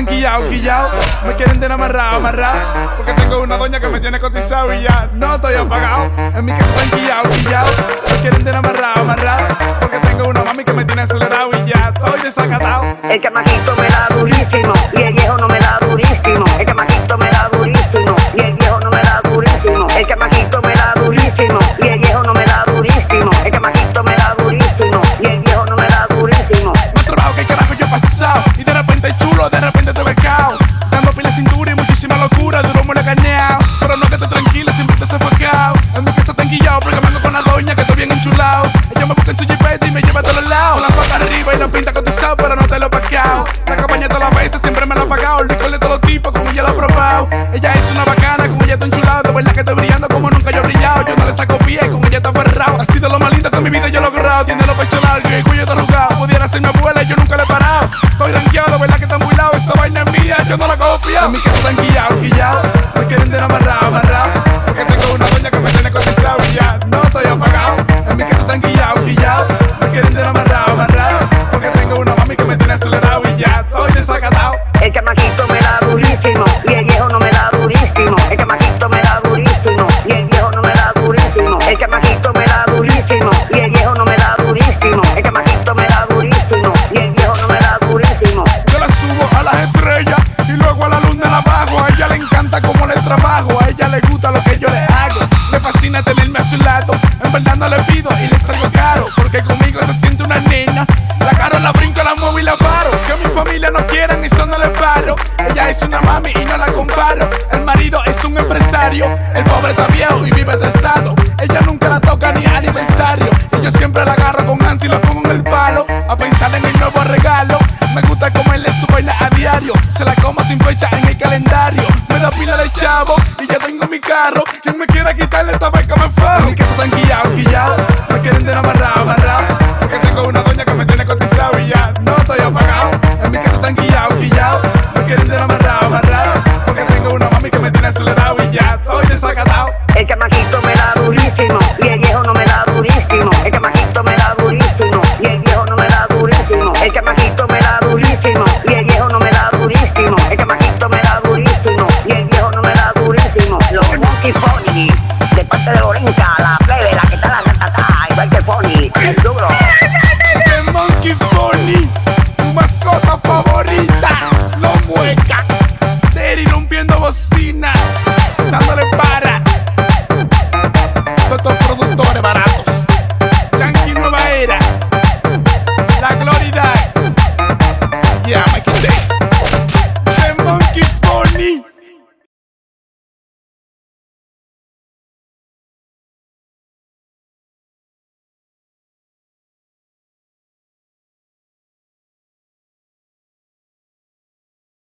están quillao. Me quieren tener amarrado, porque tengo una doña que me tiene cotizado y ya no estoy apagado. En mi casa están quillao. Me quieren tener amarrado, porque tengo una mami que me tiene acelerado y ya estoy desacatado. El chamaquito me da durísimo y el viejo no me da durísimo. El chamaquito me da durísimo y el viejo no me da durísimo. El chamaquito me da durísimo y el viejo no me da durísimo. El chamaquito me da durísimo y el viejo no me da durísimo. Más trabajo que carajo yo he pasado y de repente chulo, de repente te becao. Dando pila de cintura y muchísima locura, duro me lo he ganeado. Pero no que esté tranquilo, siempre te sofocado. En mi casa está enquillado porque me ando con la doña que estoy bien enchulado. Ella me busca en su jipeta y me lleva a todos lados. La paga arriba y la pinta cotizado, pero no te lo he paqueado. La campaña todas las veces siempre me la ha pagado. El licor de todo tipo, como ella lo ha probado. Ella es una bacana, con ella estoy enchulado. De verdad que estoy brillando como nunca yo he brillado. Yo no le saco pie, con ella está aferrado. Ha sido lo más lindo que en mi vida yo he logrado. Tiene los pechos largos y el cuello está arrugado. Pudiera ser mi abuela y yo nunca le he parado. Estoy ranqueado, verdad que está muy lado. Esa vaina es mía, yo no la confío. En mi casa están quillao. Me quieren tener amarrado, porque tengo una doña que me tiene cotizado y ya no estoy apagado. En mi casa están quillao. Me quieren tener amarrado, porque tengo una mami que me tiene acelerado y ya estoy desacatado. El chamaquito me da durísimo y el viejo no me da durísimo. El chamaquito me da durísimo y el viejo no me da durísimo. El chamaquito me da durísimo y el viejo no me da durísimo. El chamaquito me da durísimo y el viejo no me da durísimo. Yo la subo a las estrellas y luego a la luna la bajo. A ella le encanta cómo le trabajo, a ella le gusta lo que yo le hago. Le fascina tenerme a su lado, en verdad no le pido y les traigo caro, porque conmigo se siente una nena. La agarro, la brinco, la muevo y la paro. Que mi familia no quieran, eso no le paro. Ella es una mami y no la comparo. El marido es un empresario, el pobre está viejo y vive estresado. Ella nunca la toca ni a aniversario y yo siempre la agarro con ansia y la pongo en el palo a pensar en el nuevo regalo. Me gusta comerle su vaina a diario, se la como sin fecha en el calendario. Me da pila de chavo y ya tengo mi carro. Quien me quiera quitarle esta beca me fajo. En mi casa están quillao. Me quieren tener amarrado, porque tengo una doña que me tiene cotizado y ya no estoy apagado. En mi casa están quillao. Me quieren tener amarrado, porque tengo una mami que me tiene acelerado y ya estoy desacatado. El chamaquito me da durísimo y el viejo no me da durísimo. El chamaquito me da durísimo y el viejo no me da durísimo. El chamaquito me da durísimo y el viejo no me da durísimo. El chamaquito me da durísimo y el viejo no me da durísimo. Los Monkey Funny, de parte de Lorenca, la plebe, la que está la ratata, igual que Funny, el duro. The Monkey Funny, tu mascota favorita.